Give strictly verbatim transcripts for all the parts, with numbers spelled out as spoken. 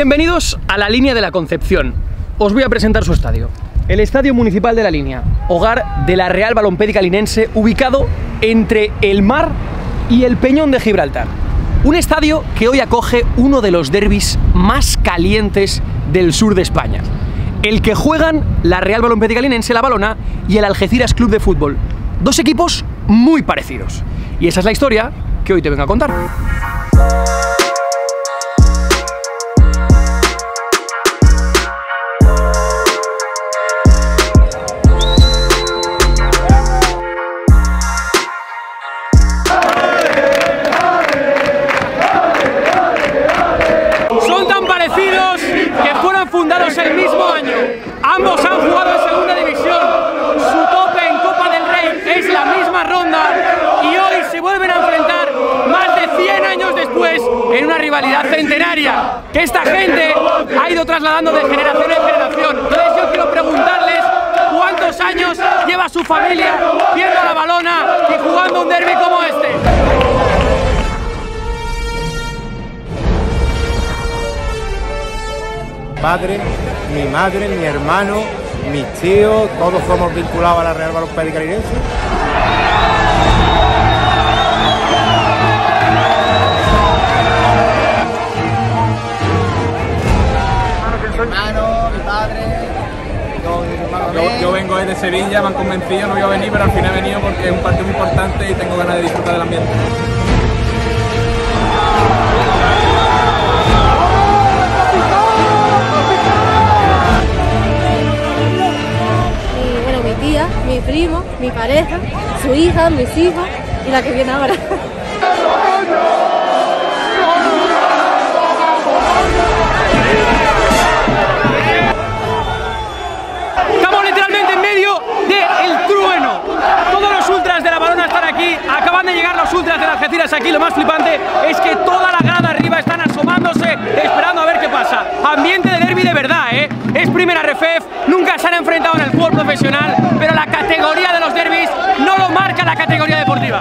Bienvenidos a La Línea de la Concepción. Os voy a presentar su estadio. El Estadio Municipal de La Línea, hogar de la Real Balompédica Linense, ubicado entre el mar y el Peñón de Gibraltar. Un estadio que hoy acoge uno de los derbis más calientes del sur de España. El que juegan la Real Balompédica Linense, la Valona, y el Algeciras Club de Fútbol. Dos equipos muy parecidos. Y esa es la historia que hoy te vengo a contar. Fundados el mismo año, ambos han jugado en segunda división, su tope en Copa del Rey es la misma ronda y hoy se vuelven a enfrentar más de cien años después en una rivalidad centenaria que esta gente ha ido trasladando de generación en generación. Entonces yo quiero preguntarles cuántos años lleva su familia viendo a la Valona y jugando un derbi como este. Padre, mi madre, mi hermano, mis tíos, todos somos vinculados a la Real Balompédica Linense. Hermano, mi padre, yo, yo vengo desde Sevilla, me han convencido, no iba a venir, pero al final he venido porque es un partido muy importante y tengo ganas de disfrutar del ambiente. Mi primo, mi pareja, su hija, mis hijos y la que viene ahora. Estamos literalmente en medio del trueno. Todos los ultras de la Valona están aquí. Acaban de llegar los ultras de las Algeciras aquí. Lo más flipante es que toda la grada arriba están asomándose, esperando a ver qué pasa. Ambiente de derbi de verdad, ¿eh? Es primera R F F, nunca se han enfrentado en el fútbol profesional, pero la categoría de los derbis no lo marca la categoría deportiva.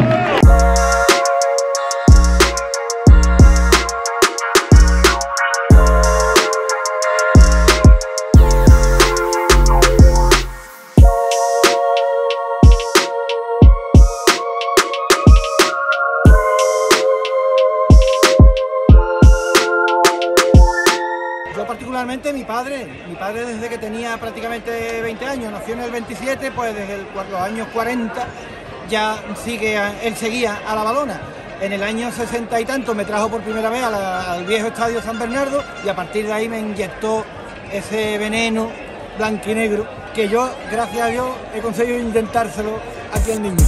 Particularmente mi padre, mi padre desde que tenía prácticamente veinte años, nació en el veintisiete, pues desde el, los años cuarenta ya sigue, él seguía a la Valona. En el año sesenta y tanto me trajo por primera vez a la, al viejo estadio San Bernardo y a partir de ahí me inyectó ese veneno blanquinegro que yo, gracias a Dios, he conseguido intentárselo aquí al niño.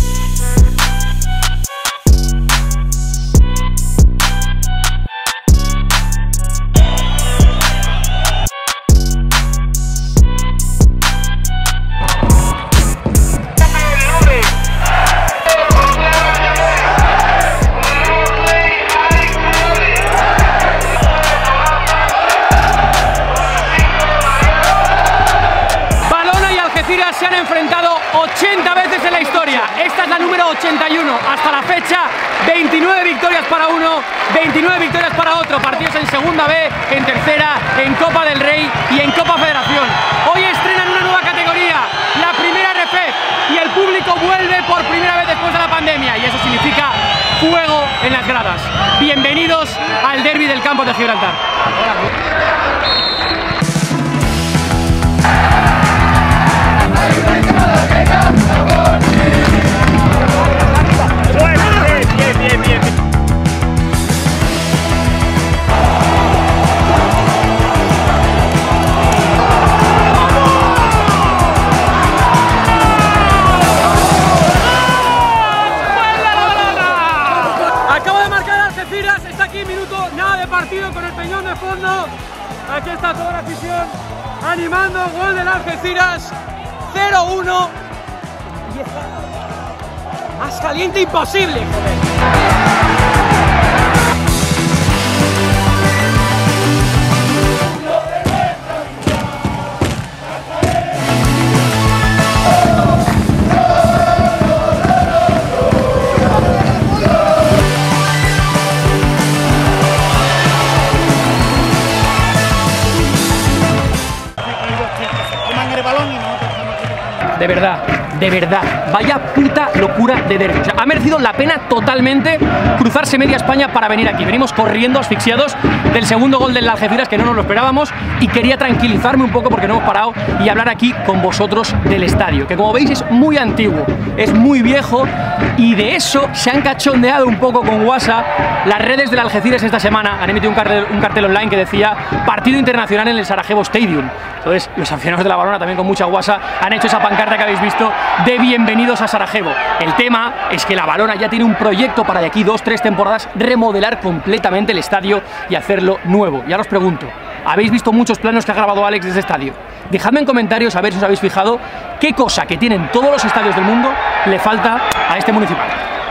Se han enfrentado ochenta veces en la historia. Esta es la número ochenta y uno. Hasta la fecha, veintinueve victorias para uno, veintinueve victorias para otro. Partidos en Segunda B, en Tercera, en Copa del Rey y en Copa Federación. Hoy estrenan una nueva categoría, la primera R F F, y el público vuelve por primera vez después de la pandemia. Y eso significa fuego en las gradas. Bienvenidos al derbi del campo de Gibraltar. Está aquí, minuto nada de partido con el Peñón de fondo. Aquí está toda la afición animando. Gol del Algeciras, cero uno. Más caliente imposible, joder. de verdad, de verdad, vaya puta locura de derbi. O sea, ha merecido la pena totalmente cruzarse media España para venir aquí. Venimos corriendo asfixiados del segundo gol del Algeciras, que no nos lo esperábamos, y quería tranquilizarme un poco porque no hemos parado y hablar aquí con vosotros del estadio, que como veis es muy antiguo, es muy viejo, y de eso se han cachondeado un poco con WhatsApp las redes del Algeciras esta semana. Han emitido un cartel, un cartel online que decía partido internacional en el Sarajevo Stadium. Entonces los aficionados de la Balona, también con mucha guasa, han hecho esa pancarta que habéis visto de bienvenidos a Sarajevo. El tema es que la Balona ya tiene un proyecto para de aquí dos, tres temporadas remodelar completamente el estadio y hacerlo nuevo. Ya os pregunto, ¿habéis visto muchos planos que ha grabado Alex de ese estadio? Dejadme en comentarios a ver si os habéis fijado qué cosa que tienen todos los estadios del mundo le falta a este municipal.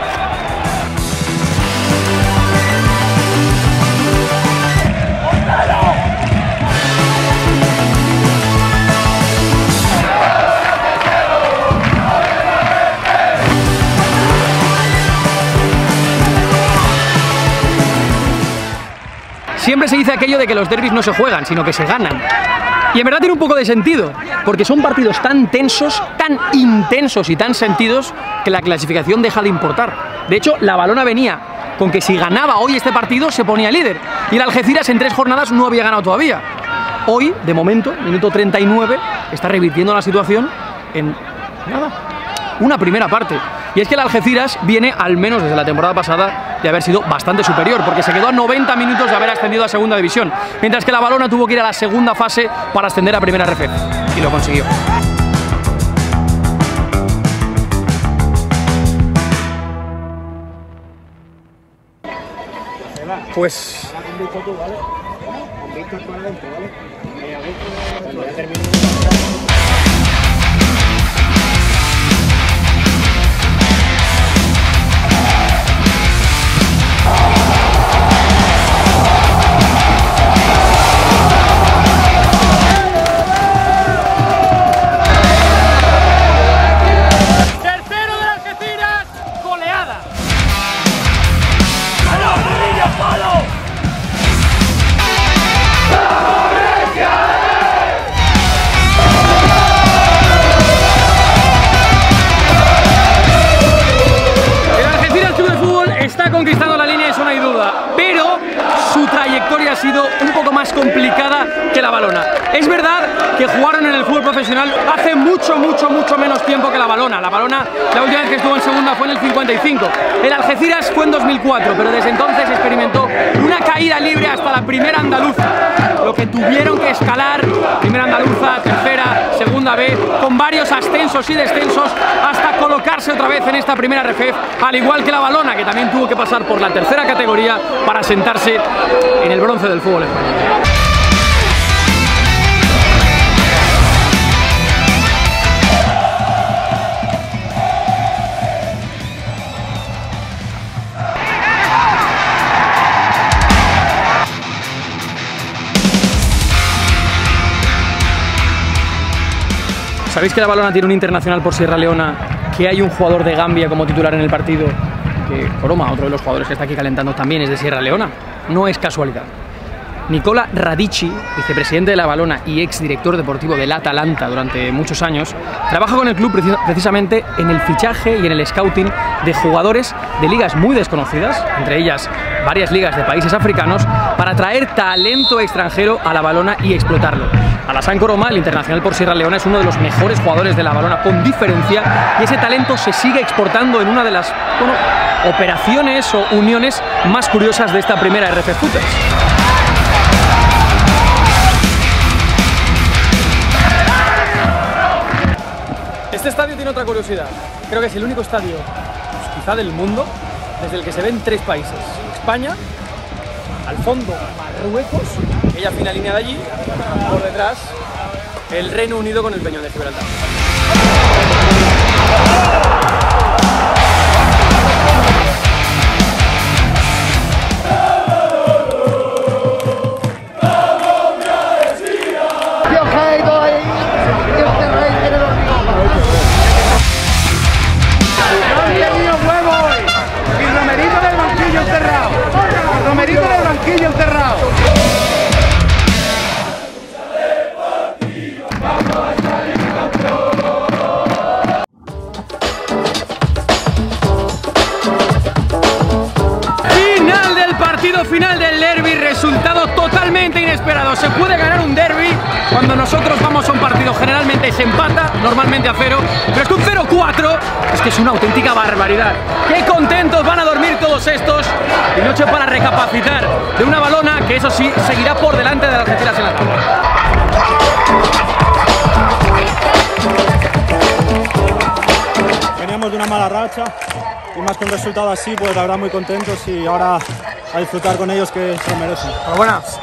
Siempre se dice aquello de que los derbis no se juegan, sino que se ganan. Y en verdad tiene un poco de sentido, porque son partidos tan tensos, tan intensos y tan sentidos que la clasificación deja de importar. De hecho, la Balona venía con que si ganaba hoy este partido se ponía líder. Y el Algeciras en tres jornadas no había ganado todavía. Hoy, de momento, minuto treinta y nueve, está revirtiendo la situación en nada, una primera parte. Y es que el Algeciras viene, al menos desde la temporada pasada, de haber sido bastante superior, porque se quedó a noventa minutos de haber ascendido a segunda división, mientras que la Balona tuvo que ir a la segunda fase para ascender a primera R F y lo consiguió. Pues... conquistando la línea, eso no hay duda, pero su trayectoria ha sido un poco más complicada que la Balona. Es verdad que jugaron en el fútbol profesional hace mucho, mucho, mucho menos tiempo que la Balona. La Balona, la última vez que estuvo en segunda fue en el cincuenta y cinco. El Algeciras fue en dos mil cuatro, pero desde entonces experimentó una caída libre hasta la primera andaluza, lo que tuvieron que escalar, primera andaluza, tercera, segunda B, con varios ascensos y descensos hasta colocarse otra vez en esta primera R F F, al igual que la Balona, que también tuvo que pasar por la tercera categoría para sentarse en el bronce del fútbol español. ¿Sabéis que la Balona tiene un internacional por Sierra Leona, que hay un jugador de Gambia como titular en el partido? Que Koroma, otro de los jugadores que está aquí calentando, también es de Sierra Leona. No es casualidad. Nicola Radici, vicepresidente de la Balona y exdirector deportivo del Atalanta durante muchos años, trabaja con el club precisamente en el fichaje y en el scouting de jugadores de ligas muy desconocidas, entre ellas varias ligas de países africanos, para traer talento extranjero a la Balona y explotarlo. Alassane Koroma, el internacional por Sierra Leona, es uno de los mejores jugadores de la Balona con diferencia, y ese talento se sigue exportando en una de las, bueno, operaciones o uniones más curiosas de esta primera R F Footers. Este estadio tiene otra curiosidad. Creo que es el único estadio, pues, quizá del mundo, desde el que se ven tres países: España, al fondo Marruecos, aquella fina línea de allí, por detrás el Reino Unido con el Peñón de Gibraltar. inesperado. Se puede ganar un derbi cuando nosotros vamos a un partido. Generalmente se empata, normalmente a cero. Pero es que un cero cuatro es que es una auténtica barbaridad. ¡Qué contentos van a dormir todos estos! Y noche para recapacitar de una balona que, eso sí, seguirá por delante de las Algeciras en la tabla. Veníamos de una mala racha y más que un resultado así, pues la verdad muy contentos y ahora a disfrutar con ellos que se lo merecen. Pero buenas.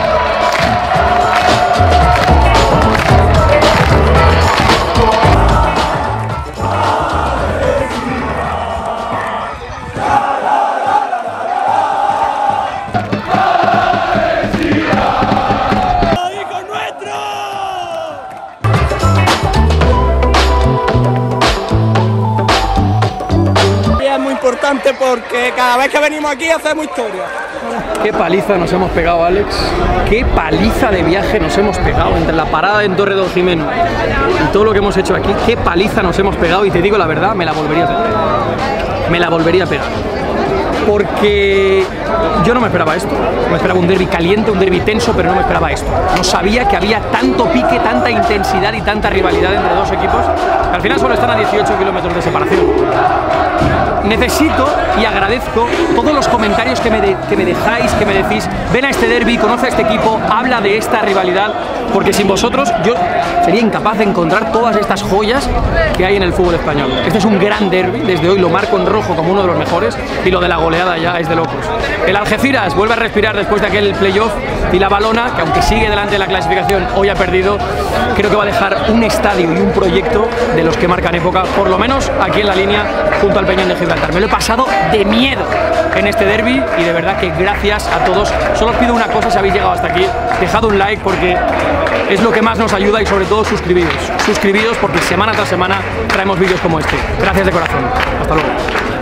Importante porque cada vez que venimos aquí hacemos historia. Qué paliza nos hemos pegado, Alex. Qué paliza de viaje nos hemos pegado entre la parada en Torre do Jimeno y todo lo que hemos hecho aquí. Qué paliza nos hemos pegado y te digo la verdad, me la volvería a pegar. Me la volvería a pegar. Porque yo no me esperaba esto. Me esperaba un derbi caliente, un derbi tenso, pero no me esperaba esto. No sabía que había tanto pique, tanta intensidad y tanta rivalidad entre dos equipos. Al final solo están a dieciocho kilómetros de separación. Necesito y agradezco todos los comentarios que me, de, que me dejáis, que me decís, ven a este derbi, conoce a este equipo, habla de esta rivalidad, porque sin vosotros yo sería incapaz de encontrar todas estas joyas que hay en el fútbol español. Este es un gran derbi, desde hoy lo marco en rojo como uno de los mejores y lo de la goleada ya es de locos. El Algeciras vuelve a respirar después de aquel playoff y la balona, que aunque sigue delante de la clasificación, hoy ha perdido, creo que va a dejar un estadio y un proyecto de los que marcan época, por lo menos aquí en la línea, junto al Peñón de Gibraltar. Me lo he pasado de miedo en este derbi y de verdad que gracias a todos. Solo os pido una cosa si habéis llegado hasta aquí, dejad un like porque es lo que más nos ayuda y sobre todo suscribiros. Suscribiros porque semana tras semana traemos vídeos como este. Gracias de corazón. Hasta luego.